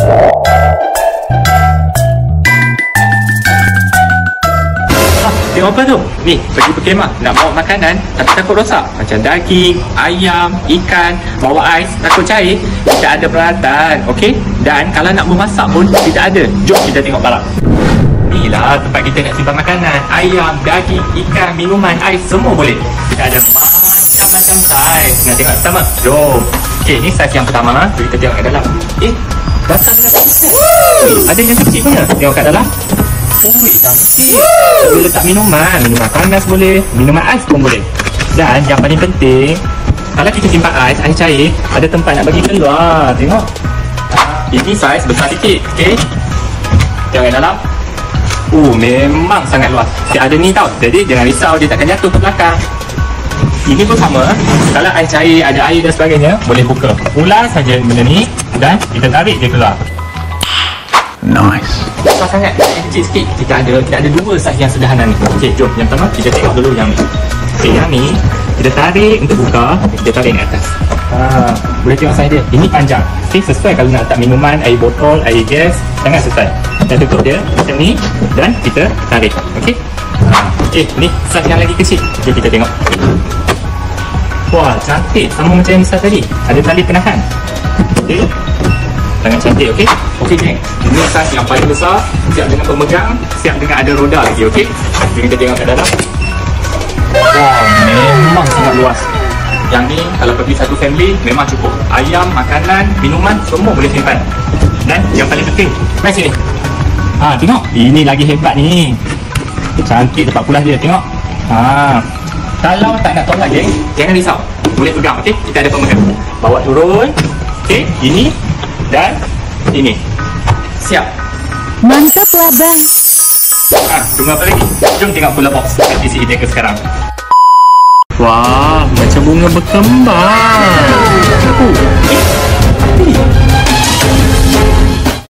Tengok apa tu? Ni, pergi berkemah nak bawa makanan tapi takut rosak. Macam daging, ayam, ikan, bawa ais, takut cair. Tidak ada peralatan, okey? Dan kalau nak memasak pun tidak ada. Jom kita tengok barang. Inilah tempat kita nak simpan makanan. Ayam, daging, ikan, minuman, ais, semua boleh. Kita ada macam-macam saiz. Nak tengok pertama? Jom. Okey, ni saiz yang pertama. Kita tengok kat dalam. Datang dengan kecil. Ada yang kecil punya. Tengok kat dalam. Ui, cantik. Boleh letak minuman panas boleh, minuman ais pun boleh. Dan yang paling penting, kalau kita simpan ais cair, ada tempat nak bagi keluar. Tengok. Ini saiz besar sikit, okey. Tengok dalam. Memang sangat luas. Dia ada ni tau. Jadi jangan risau, dia takkan jatuh ke belakang. Ini pun sama. Kalau ais cair, ada air dan sebagainya, boleh buka. Ulas saja benda ni dan kita tarik dia keluar. Nice. Besar sangat, kecil sikit. Kita ada dua saiz yang sederhana ni. Okey, jom. Yang pertama kita tengok dulu yang ni. Okey, yang ni kita tarik untuk buka, kita tarik ke atas. Boleh tengok saiz dia. Ini panjang. Okey, sesuai kalau nak letak minuman, air botol, air gas, sangat sesuai. Kita tutup dia macam ni dan kita tarik. Okey. Okey, ni saiz yang lagi kecil. Jom kita tengok. Wah, cantik. Sama macam yang besar tadi. Ada tali penahan. Okey. Sangat cantik, okey? Okey, geng. Ini saiz yang paling besar, siap dengan pemegang, siap dengan ada roda lagi, okey? Jom kita tengok kat dalam. Wow, memang sangat luas. Yang ni, kalau pergi satu family, memang cukup. Ayam, makanan, minuman, semua boleh simpan. Dan yang paling penting, mari sini. Tengok. Ini lagi hebat ni. Cantik tempat pulas dia, tengok. Kalau tak nak tolak, geng, jangan risau. Boleh pegang, okey? Kita ada pemegang. Bawa turun. Okey, ini. Dan ini. Siap. Mantap lah bang. Tunggu apa lagi? Jom tengok pula box isi kita sekarang. Wah, macam bunga berkembang.